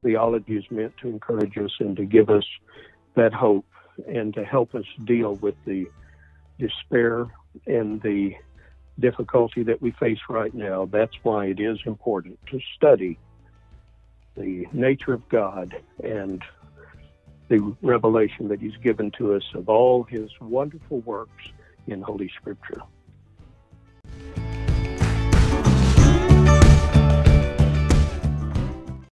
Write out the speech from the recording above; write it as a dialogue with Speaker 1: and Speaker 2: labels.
Speaker 1: Theology is meant to encourage us and to give us that hope and to help us deal with the despair and the difficulty that we face right now. That's why it is important to study the nature of God and the revelation that He's given to us of all His wonderful works in Holy Scripture.